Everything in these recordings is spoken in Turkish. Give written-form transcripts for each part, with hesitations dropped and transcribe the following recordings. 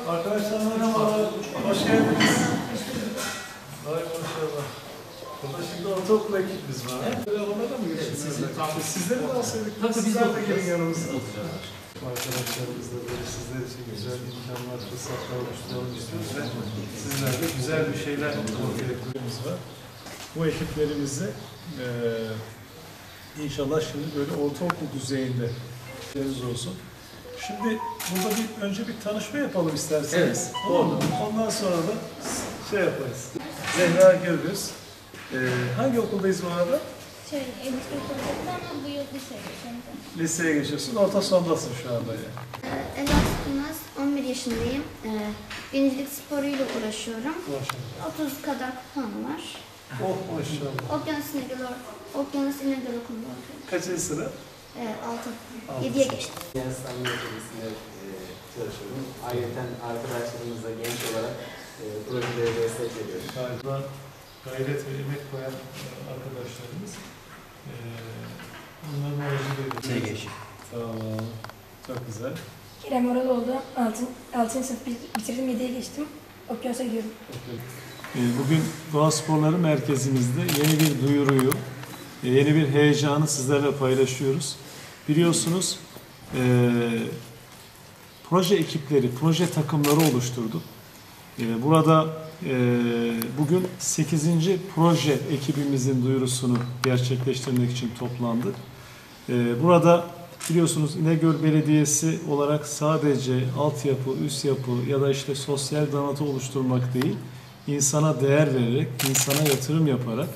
Arkadaşlar merhaba, hoş geldiniz. Ay maşallah. Burada şimdi ortaokul ekibimiz var. Böyle onlara mı geçiyorsunuz? Sizleri de alsaydık, sizler de gelin yanımıza. Arkadaşlarımızla böyle sizler için güzel imkanlar, fırsatlar oluşturalım istiyoruz ve sizler de güzel bir şeyler ortaya koyduğumuz var. Bu ekiplerimizi inşallah şimdi böyle ortaokul düzeyinde olsun. Şimdi burada önce bir tanışma yapalım isterseniz. Evet. Oldu. Ondan sonra da şey yaparız. Zehra Gürbüz. Hangi okuldayız bu arada? Endüstri Okulunda ama bu yıl liseye geçiyorum. Liseye geçiyorsun. Orta sondasın şu anda ya. Ela Tutmaz, 11 yaşındayım. Denizcilik sporuyla uğraşıyorum. Maşallah. 30 kadar kupam var. Oh maşallah. Okyanus İnegöl Okulu'nda okuyorum. Kaçıncı sınıf? 6. 7'ye geçtim. Sanayi Akademisi'nde çalışıyorum. Ayrıca arkadaşlarımızla genç olarak projelere destek veriyoruz. Galiba gayret ve emek koyan arkadaşlarımız. Onların aracılığıyla. geçti. Tamam. Çok güzel. Kerem Oraloğlu, 6. sınıf bitirdim, 7'ye geçtim. Okyanus'a gidiyorum. Bugün Doğa Sporları Merkezimizde yeni bir duyuruyu, yeni bir heyecanı sizlerle paylaşıyoruz. Biliyorsunuz proje ekipleri, proje takımları oluşturduk. Burada bugün 8. proje ekibimizin duyurusunu gerçekleştirmek için toplandık. Burada biliyorsunuz İnegöl Belediyesi olarak sadece altyapı, üst yapı ya da işte sosyal donatı oluşturmak değil, insana değer vererek, insana yatırım yaparak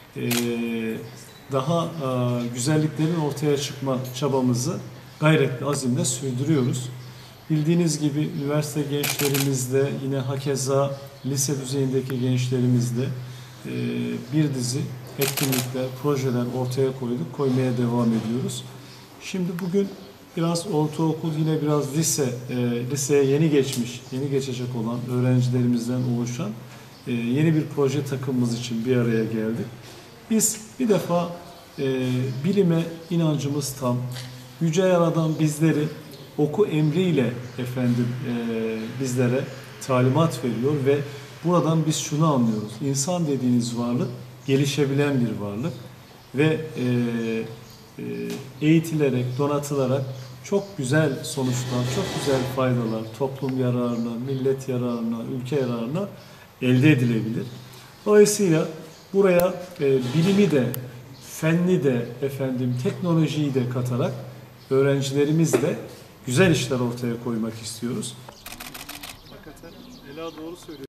daha güzelliklerin ortaya çıkma çabamızı gayretle, azimle sürdürüyoruz. Bildiğiniz gibi üniversite gençlerimizde, yine hakeza lise düzeyindeki gençlerimizde bir dizi etkinlikler, projeler ortaya koyduk, koymaya devam ediyoruz. Şimdi bugün biraz ortaokul, yine biraz liseye yeni geçecek olan öğrencilerimizden oluşan yeni bir proje takımımız için bir araya geldik. Biz bir defa bilime inancımız tam. Yüce Yaradan bizleri oku emriyle bizlere talimat veriyor ve buradan biz şunu anlıyoruz. İnsan dediğiniz varlık gelişebilen bir varlık ve eğitilerek, donatılarak çok güzel sonuçlar, çok güzel faydalar toplum yararına, millet yararına, ülke yararına elde edilebilir. Dolayısıyla buraya bilimi de, fenni de, teknolojiyi de katarak öğrencilerimizle güzel işler ortaya koymak istiyoruz. Hakikaten Ela doğru söylüyor.